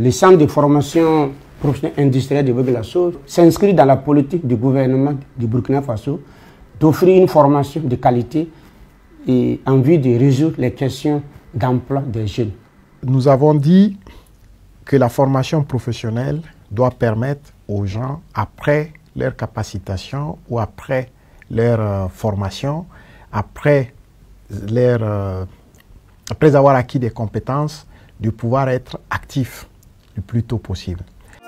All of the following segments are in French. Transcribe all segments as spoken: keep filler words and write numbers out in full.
Le centre de formation professionnelle industrielle de Ouéguelasso s'inscrit dans la politique du gouvernement du Burkina Faso d'offrir une formation de qualité et en vue de résoudre les questions d'emploi des jeunes. Nous avons dit que la formation professionnelle doit permettre aux gens, après leur capacitation ou après leur euh, formation, après, leur, euh, après avoir acquis des compétences, de pouvoir être actifs le plus tôt possible.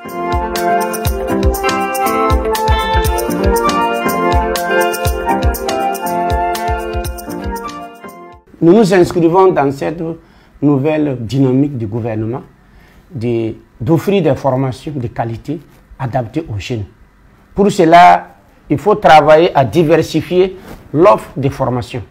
Nous nous inscrivons dans cette nouvelle dynamique du gouvernement d'offrir des formations de qualité adaptées aux jeunes. Pour cela, il faut travailler à diversifier l'offre de formation.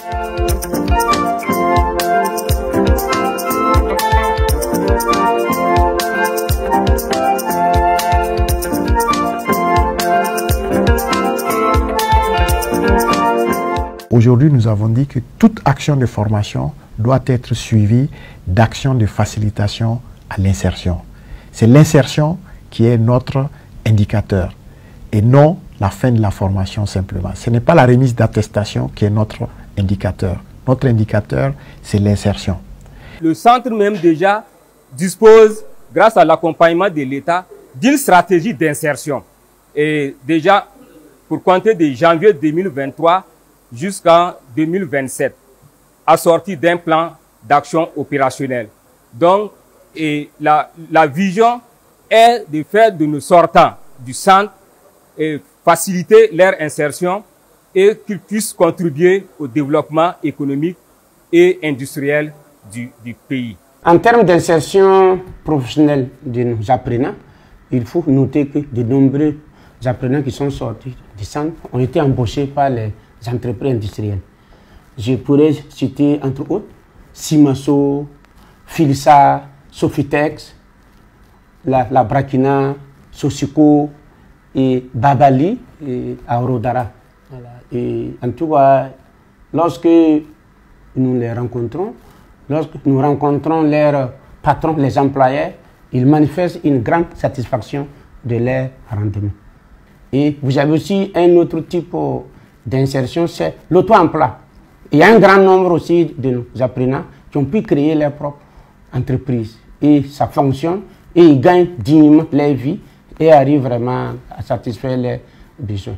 Aujourd'hui, nous avons dit que toute action de formation doit être suivie d'actions de facilitation à l'insertion. C'est l'insertion qui est notre indicateur et non la fin de la formation simplement. Ce n'est pas la remise d'attestation qui est notre indicateur. Notre indicateur, c'est l'insertion. Le centre même déjà dispose, grâce à l'accompagnement de l'État, d'une stratégie d'insertion. Et déjà, pour compter de janvier deux mille vingt-trois jusqu'en deux mille vingt-sept, assorti d'un plan d'action opérationnel. Donc, et la, la vision est de faire de nos sortants du centre et faciliter leur insertion et qu'ils puissent contribuer au développement économique et industriel du, du pays. En termes d'insertion professionnelle de nos apprenants, il faut noter que de nombreux apprenants qui sont sortis du centre ont été embauchés par les entreprises industrielles. Je pourrais citer entre autres Simaso, Filsa, Sofitex, la, la Brakina, Sosico et Babali et Aurodara. Voilà. Et en tout cas, lorsque nous les rencontrons, lorsque nous rencontrons leurs patrons, les employeurs, ils manifestent une grande satisfaction de leur rendement. Et vous avez aussi un autre type d'insertion, c'est l'auto-emploi. Il y a un grand nombre aussi de nos apprenants qui ont pu créer leur propre entreprise. Et ça fonctionne, et ils gagnent dignement leur vie et arrivent vraiment à satisfaire leurs besoins.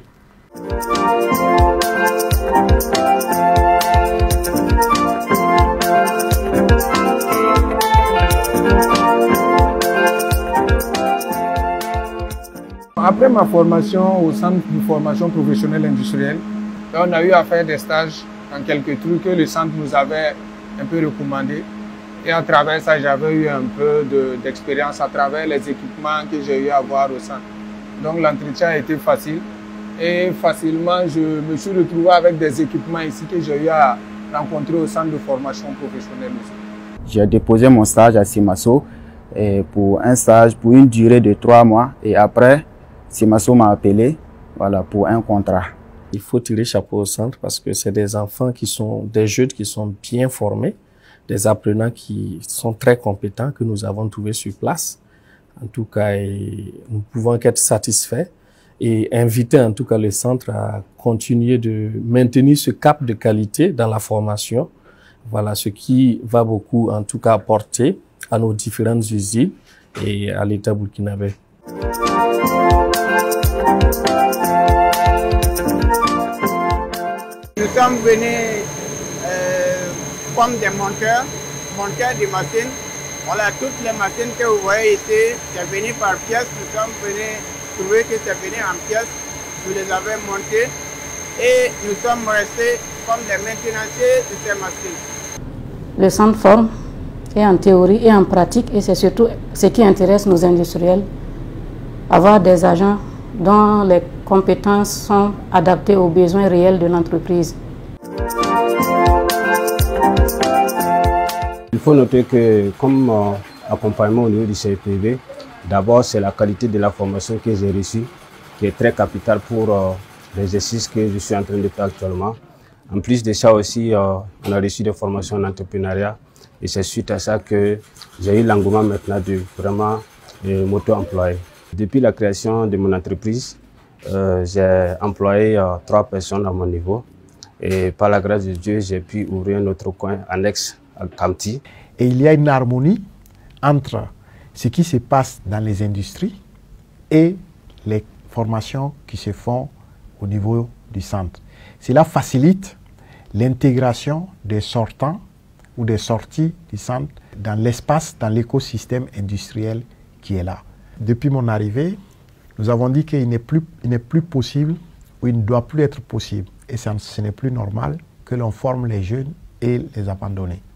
Après ma formation au centre de formation professionnelle industrielle, on a eu à faire des stages dans quelques trucs que le centre nous avait un peu recommandé. Et à travers ça, j'avais eu un peu d'expérience à travers les équipements que j'ai eu à voir au centre. Donc l'entretien a été facile et facilement je me suis retrouvé avec des équipements ici que j'ai eu à rencontrer au centre de formation professionnelle aussi. J'ai déposé mon stage à Simaso et pour un stage pour une durée de trois mois et après Simaso m'a appelé voilà, pour un contrat. Il faut tirer chapeau au centre parce que c'est des enfants qui sont, des jeunes qui sont bien formés, des apprenants qui sont très compétents que nous avons trouvés sur place. En tout cas, et nous pouvons être satisfaits et inviter en tout cas le centre à continuer de maintenir ce cap de qualité dans la formation. Voilà, ce qui va beaucoup en tout cas apporter à nos différentes usines et à l'État burkinabé. Nous sommes venus euh, comme des monteurs, monteurs de machines. Voilà, toutes les machines que vous voyez ici, c'est venu par pièces. Nous sommes venus trouver que c'est venu en pièces. Nous les avons montées et nous sommes restés comme des maintenanciers de ces machines. Le centre forme et en théorie et en pratique, et c'est surtout ce qui intéresse nos industriels, avoir des agents dont les compétences sont adaptées aux besoins réels de l'entreprise. Il faut noter que comme euh, accompagnement au niveau du secteur privé, d'abord c'est la qualité de la formation que j'ai reçue qui est très capitale pour euh, l'exercice que je suis en train de faire actuellement. En plus de ça aussi, euh, on a reçu des formations en entrepreneuriat Et c'est suite à ça que j'ai eu l'engouement maintenant de vraiment euh, m'auto-employer. Depuis la création de mon entreprise, euh, j'ai employé euh, trois personnes à mon niveau. Et par la grâce de Dieu, j'ai pu ouvrir un autre coin annexe à Kamti. Et il y a une harmonie entre ce qui se passe dans les industries et les formations qui se font au niveau du centre. Cela facilite l'intégration des sortants ou des sorties du centre dans l'espace, dans l'écosystème industriel qui est là. Depuis mon arrivée, nous avons dit qu'il n'est plus, il n'est plus possible ou il ne doit plus être possible, et ça, ce n'est plus normal que l'on forme les jeunes et les abandonner.